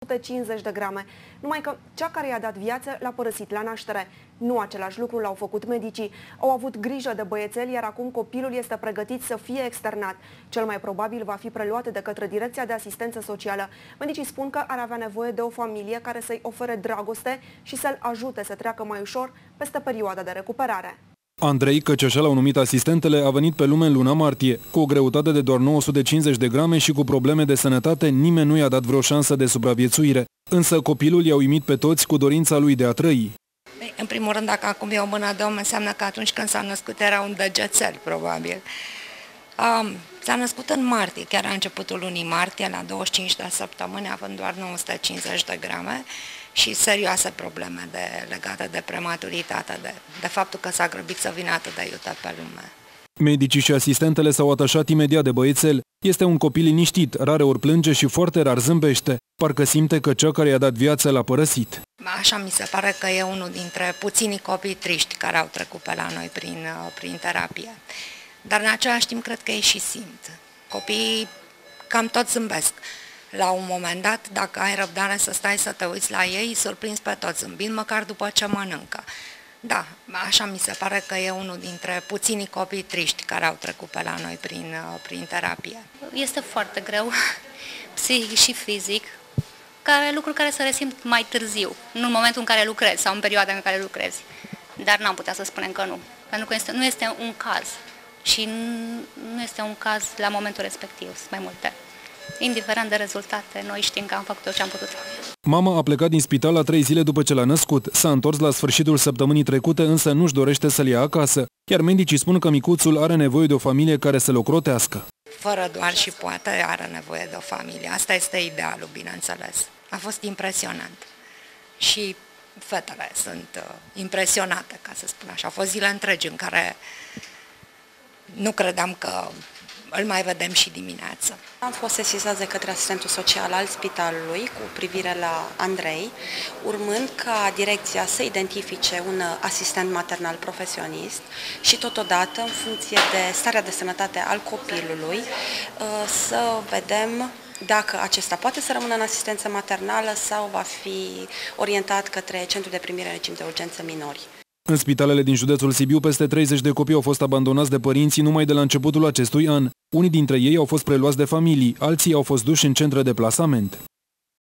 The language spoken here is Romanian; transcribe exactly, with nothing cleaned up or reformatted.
o sută cincizeci de grame, numai că cea care i-a dat viață l-a părăsit la naștere. Nu același lucru l-au făcut medicii. Au avut grijă de băiețel, iar acum copilul este pregătit să fie externat. Cel mai probabil va fi preluat de către Direcția de Asistență Socială. Medicii spun că ar avea nevoie de o familie care să-i ofere dragoste și să-l ajute să treacă mai ușor peste perioada de recuperare. Andrei, căci așa l-au numit asistentele, a venit pe lume în luna martie. Cu o greutate de doar nouă sute cincizeci de grame și cu probleme de sănătate, nimeni nu i-a dat vreo șansă de supraviețuire. Însă copilul i-a uimit pe toți cu dorința lui de a trăi. În primul rând, dacă acum e o mână de om, înseamnă că atunci când s-a născut era un degețel, probabil. Um, s-a născut în martie, chiar la începutul lunii martie, la douăzeci și cinci de săptămâni, având doar nouă sute cincizeci de grame și serioase probleme de, legate de prematuritate, de, de faptul că s-a grăbit să vină atât de iute pe lume. Medicii și asistentele s-au atașat imediat de băiețel. Este un copil liniștit, rareori plânge și foarte rar zâmbește. Parcă simte că cea care i-a dat viață l-a părăsit. Așa mi se pare că e unul dintre puținii copii triști care au trecut pe la noi prin, prin terapie. Dar în același timp cred că ei și simt. Copiii cam tot zâmbesc. La un moment dat, dacă ai răbdare să stai să te uiți la ei, îi surprinzi pe toți zâmbind, măcar după ce mănâncă. Da, așa mi se pare că e unul dintre puținii copii triști care au trecut pe la noi prin, prin terapie. Este foarte greu, psihic și fizic, care lucruri care se resimt mai târziu, nu în momentul în care lucrezi sau în perioada în care lucrezi. Dar n-am putea să spunem că nu, pentru că este, nu este un caz și nu este un caz la momentul respectiv, sunt mai multe. Indiferent de rezultate, noi știm că am făcut tot ce am putut. Mama a plecat din spital la trei zile după ce l-a născut. S-a întors la sfârșitul săptămânii trecute, însă nu-și dorește să-l ia acasă. Iar medicii spun că micuțul are nevoie de o familie care să-l ocrotească. Fără doar și poate are nevoie de o familie. Asta este idealul, bineînțeles. A fost impresionant. Și fetele sunt uh, impresionate, ca să spun așa. Au fost zile întregi în care nu credeam că îl mai vedem și dimineața. Am fost sesizat de către asistentul social al spitalului cu privire la Andrei, urmând ca direcția să identifice un asistent maternal profesionist și totodată, în funcție de starea de sănătate al copilului, să vedem dacă acesta poate să rămână în asistență maternală sau va fi orientat către centrul de primire în regim de urgență minori. În spitalele din județul Sibiu, peste treizeci de copii au fost abandonați de părinții numai de la începutul acestui an. Unii dintre ei au fost preluați de familii, alții au fost duși în centre de plasament.